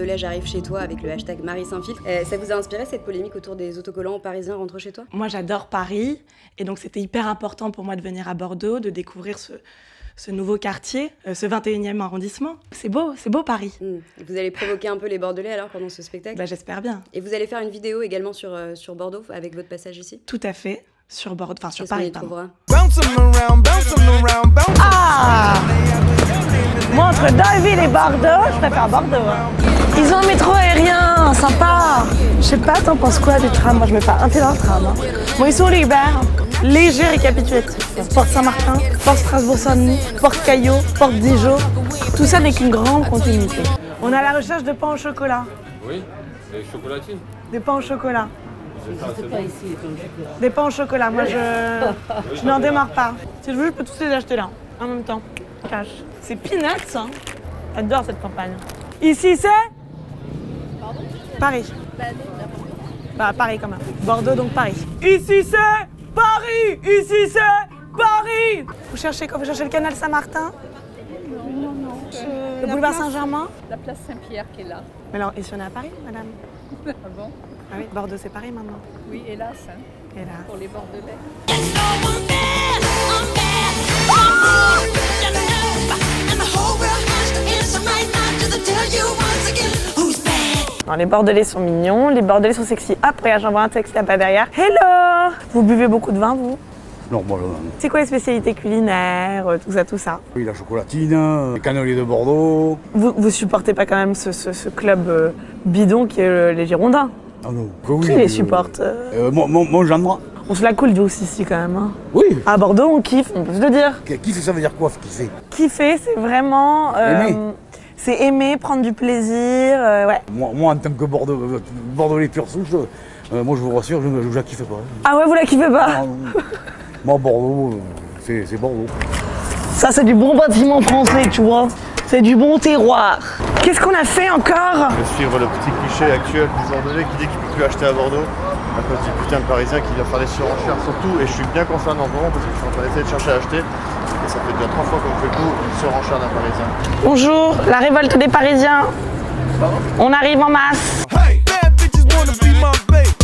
bordelais j'arrive chez toi avec le hashtag Marie Saint-Filtre. Ça vous a inspiré cette polémique autour des autocollants parisiens rentre chez toi? Moi j'adore Paris et donc c'était hyper important pour moi de venir à Bordeaux, de découvrir ce nouveau quartier, ce 21e arrondissement. C'est beau Paris. Vous allez provoquer un peu les Bordelais alors pendant ce spectacle? Bah, j'espère bien. Et vous allez faire une vidéo également sur Bordeaux avec votre passage ici? Tout à fait, sur Bordeaux, enfin sur Qu'est-ce Paris. qu'on y trouvera? Ah! Moi entre Deauville et Bordeaux, je préfère Bordeaux. Ils ont un métro aérien, sympa. Je sais pas, t'en penses quoi du tram? Moi je mets pas un pied dans le tram. Hein. Bon, ils sont libères. Léger récapitulatif. Porte Saint-Martin, Porte Strasbourg-Saint-Denis, Porte Caillot, Porte Dijon. Tout ça n'est qu'une grande continuité. On est à la recherche de pain au chocolat. Oui, des chocolatines. Des pains au chocolat. C'est pas ici, des pains au chocolat. Moi, je n'en démarre pas. Si je veux, je peux tous les acheter là, en même temps. Cash. C'est peanuts, hein. J'adore cette campagne. Ici, c'est Paris. Bah, Paris quand même. Bordeaux, donc Paris. Ici, c'est Paris. Ici, c'est Paris. Vous cherchez quoi? Vous cherchez le canal Saint-Martin? Non. Le boulevard Saint-Germain? La place Saint-Pierre qui est là. Mais alors, ici on est à Paris, madame? Ah bon? Ah oui, Bordeaux c'est Paris maintenant. Oui, hélas, hein, Hélas. pour les Bordelais. Non, les Bordelais sont mignons, les Bordelais sont sexy. Après, j'envoie un texte là-bas derrière. Hello! Vous buvez beaucoup de vin, vous? Normalement. C'est quoi les spécialités culinaires, tout ça? Oui, la chocolatine, les cannelés de Bordeaux. Vous supportez pas quand même ce club bidon qui est les Girondins? Ah non, que oui. Qui les supporte? Mon gendre. On se la coule douce ici quand même. Hein. Oui. À Bordeaux, on kiffe, on peut se le dire. Kiffer, ça veut dire quoi, kiffer? Kiffer, c'est vraiment... Aimer. C'est aimer, prendre du plaisir, ouais. Moi, en tant que Bordelais pur souche, moi je vous rassure, je la kiffe pas. Ah ouais, vous la kiffez pas? Ah, moi, Bordeaux, c'est Bordeaux. Ça, c'est du bon bâtiment français, tu vois. C'est du bon terroir. Qu'est-ce qu'on a fait encore? De suivre le petit cliché actuel du Bordelais qui dit qu'il ne peut plus acheter à Bordeaux à cause du putain de Parisien qui doit faire des surenchères surtout. Et je suis bien concerné en ce moment parce que je suis en train d'essayer de chercher à acheter. Et ça fait déjà 3 fois qu'on me fait coup une surenchère d'un Parisien. Bonjour, la révolte des Parisiens. On arrive en masse. Hey, bad bitches wanna be my babe.